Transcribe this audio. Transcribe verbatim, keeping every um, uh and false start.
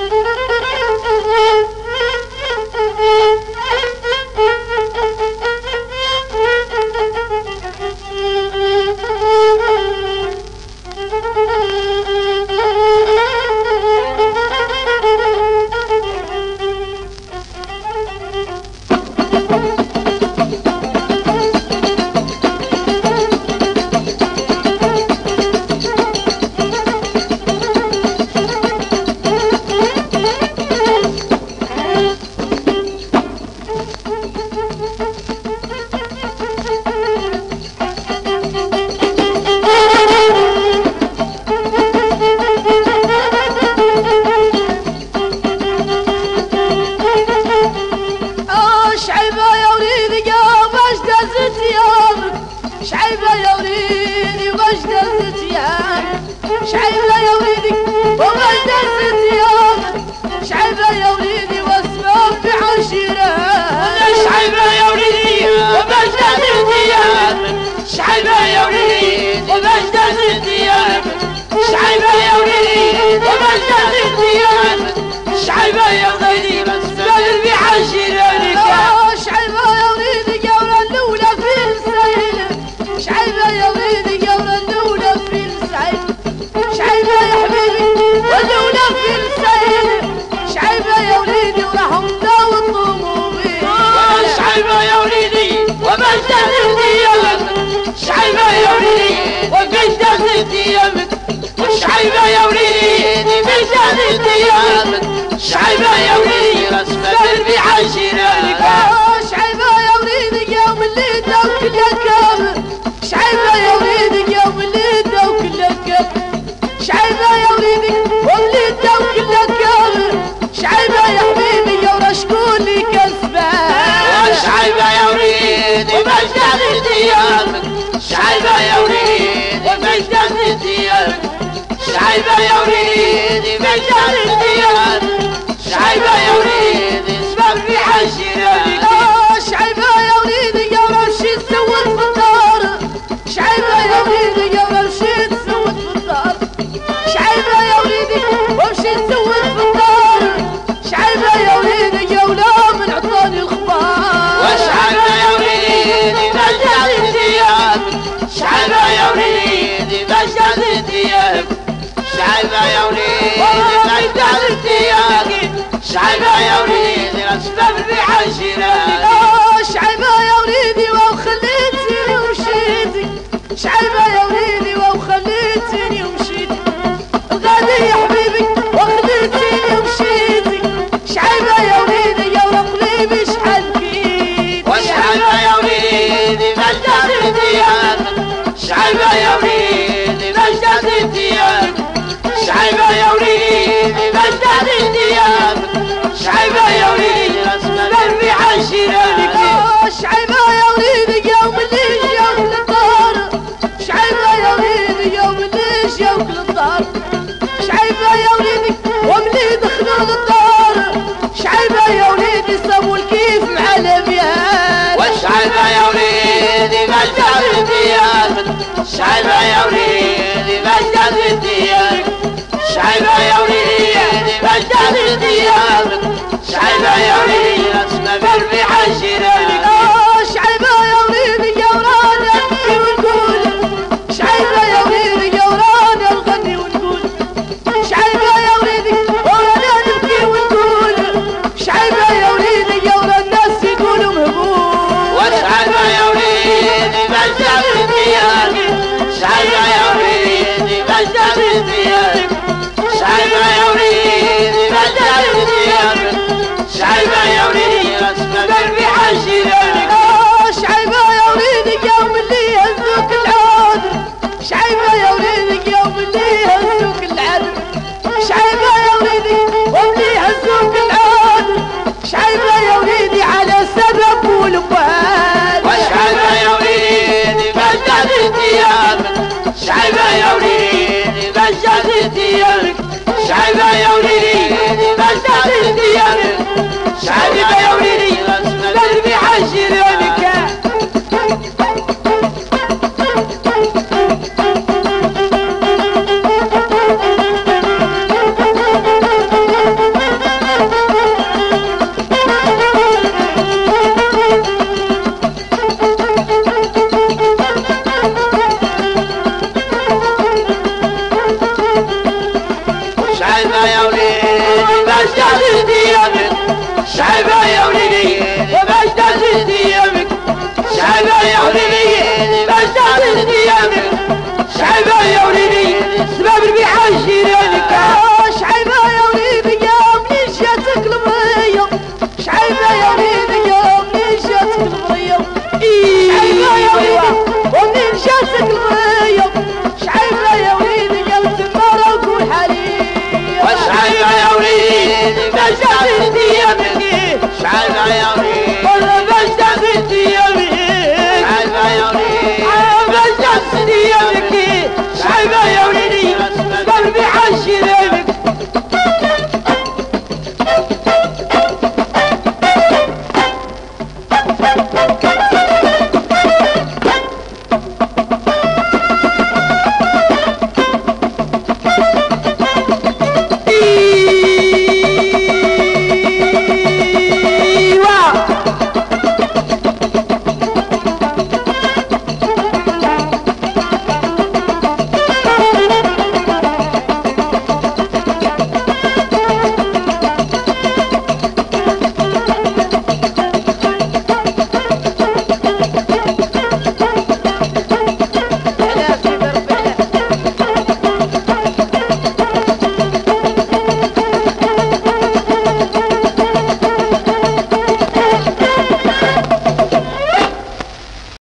شعيبة يا وليدي ومجد الزتيان، شعيبة يا وليدي ومجد الزتيان، شعيبة يا وليدي واسمهم بعشيران. شعيبة يا وليدي ومجد الزتيان، شعيبة يا وليدي ومجد الزتيان، شعيبة يا وليدي ومجد الزتيان، شعيبة يا وليدي واسمهم بعشيران. شعيبة يا وليدي جولة الأولى في السيل، شعيبة يا وليدي جولة الأولى في السيل، شعيبة يا حبيبي والأولى في السيل، شعيبة يا وليدي ورحم داو الطمومين. شعيبة يا وليدي ومجد الزتيان، شعيبة يا وليدي ومجد الزتيان، شعيبة يا وليدي مجد الزتيان، شعيبة يا وليدي رسمة بعشيران. شعيبة يا وليدي يوم اللي داو كله كامل، شعيبة يا وليدي يوم اللي داو كله كامل، شعيبة يا وليدي واللي داو كله كامل، شعيبة يا حبيبي يا ورا شكون اللي كسبان. شعيبة يا وليدي مجد الزتيان، شعيبة يا وليدي مجد الزتيان، شعيبة يا وليدي مجد الزتيان، شعيبة يا وليدي اسمك بعشيران. شعيبة يا وليدي يا رشيد سوت في الدار، شعيبة يا وليدي يا رشيد سوت في الدار، شعيبة يا وليدي ومشيت سوت في الدار، شعيبة يا وليدي يا ولا من عطاني الخبار. وشعيبة يا وليدي مجد الزتيان، شعيبة يا وليدي مجد الزتيان، شعيبة يا وليدي مجد الزتيان، شعيبة يا وليدي مشجع ستيامك شعيبة يا وليدي